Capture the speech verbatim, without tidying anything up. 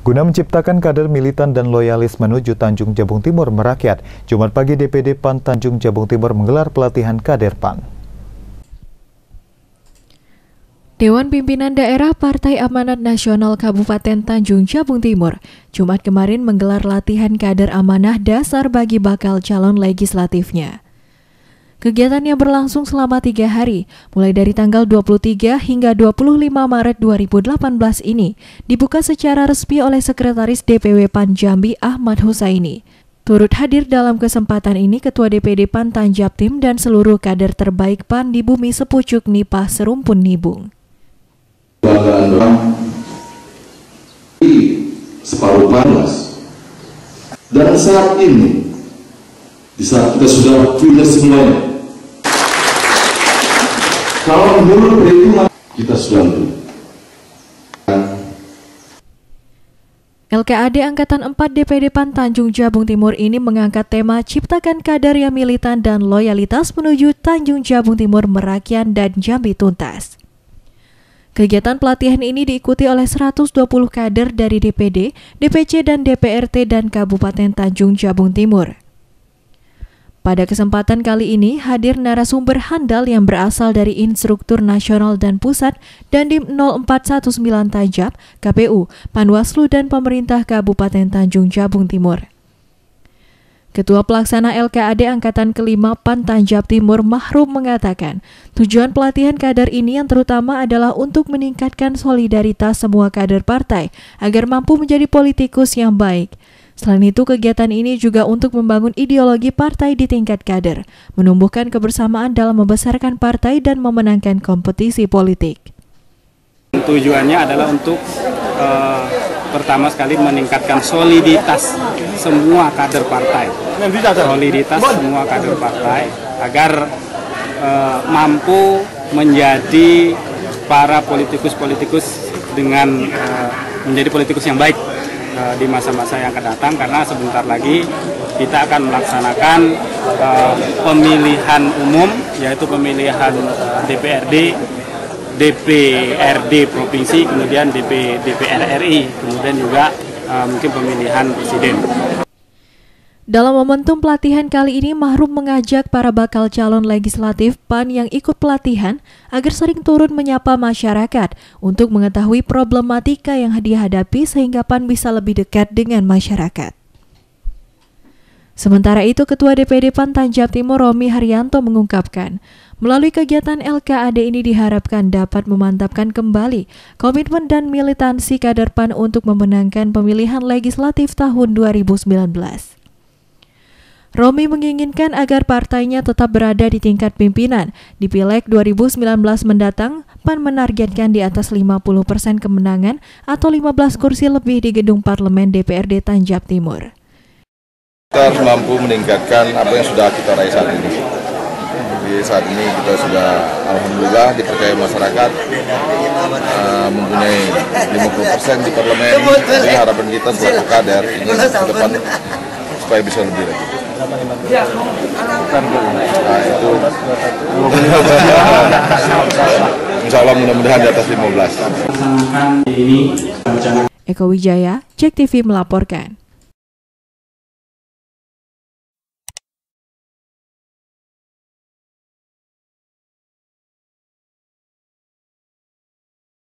Guna menciptakan kader militan dan loyalis menuju Tanjung Jabung Timur merakyat, Jumat pagi D P D PAN Tanjung Jabung Timur menggelar pelatihan kader PAN. Dewan Pimpinan Daerah Partai Amanat Nasional Kabupaten Tanjung Jabung Timur Jumat kemarin menggelar latihan kader amanah dasar bagi bakal calon legislatifnya. Kegiatannya berlangsung selama tiga hari, mulai dari tanggal dua puluh tiga hingga dua puluh lima Maret dua ribu delapan belas ini, dibuka secara resmi oleh Sekretaris D P W PAN Jambi Ahmad Husaini. Turut hadir dalam kesempatan ini Ketua D P D PAN Tanjabtim dan seluruh kader terbaik PAN di bumi sepucuk nipah serumpun nibung. Separuh panas, dan saat ini di saat kita sudah punya semuanya, kalau menurut perhitungan kita sudah punya. L K A D Angkatan empat D P D PAN Tanjung Jabung Timur ini mengangkat tema Ciptakan Kader yang Militan dan Loyalitas menuju Tanjung Jabung Timur Merakyat dan Jambi Tuntas. Kegiatan pelatihan ini diikuti oleh seratus dua puluh kader dari D P D, D P C, dan D P R T dan Kabupaten Tanjung Jabung Timur. Pada kesempatan kali ini, hadir narasumber handal yang berasal dari Instruktur Nasional dan Pusat, Dandim nol empat satu sembilan Tanjab, K P U, Panwaslu, dan pemerintah Kabupaten Tanjung Jabung Timur. Ketua Pelaksana L K A D Angkatan kelima PAN Tanjab Timur Mahrum mengatakan, tujuan pelatihan kader ini yang terutama adalah untuk meningkatkan solidaritas semua kader partai agar mampu menjadi politikus yang baik. Selain itu, kegiatan ini juga untuk membangun ideologi partai di tingkat kader, menumbuhkan kebersamaan dalam membesarkan partai dan memenangkan kompetisi politik. Tujuannya adalah untuk uh, pertama sekali meningkatkan soliditas semua kader partai, soliditas semua kader partai agar uh, mampu menjadi para politikus-politikus dengan uh, menjadi politikus yang baik uh, di masa-masa yang akan datang, karena sebentar lagi kita akan melaksanakan uh, pemilihan umum, yaitu pemilihan uh, D P R D, D P R D provinsi, kemudian D P D P R R I, kemudian juga uh, mungkin pemilihan presiden. Dalam momentum pelatihan kali ini, Mahrum mengajak para bakal calon legislatif PAN yang ikut pelatihan agar sering turun menyapa masyarakat untuk mengetahui problematika yang dihadapi sehingga PAN bisa lebih dekat dengan masyarakat. Sementara itu, Ketua D P D PAN Tanjab Timur Romi Haryanto mengungkapkan, melalui kegiatan L K A D ini diharapkan dapat memantapkan kembali komitmen dan militansi kader PAN untuk memenangkan pemilihan legislatif tahun dua ribu sembilan belas. Romi menginginkan agar partainya tetap berada di tingkat pimpinan. Di Pileg dua ribu sembilan belas mendatang, PAN menargetkan di atas lima puluh persen kemenangan atau lima belas kursi lebih di gedung parlemen D P R D Tanjab Timur. Kita harus mampu meningkatkan apa yang sudah kita raih saat ini. Jadi saat ini kita sudah alhamdulillah dipercaya masyarakat, uh, mempunyai lima puluh persen di parlemen. Jadi harapan kita selaku kader ini ke depan supaya bisa lebih lagi. Nah itu insya Allah mudah-mudahan di atas lima belas. Eko Wijaya, Cek T V melaporkan.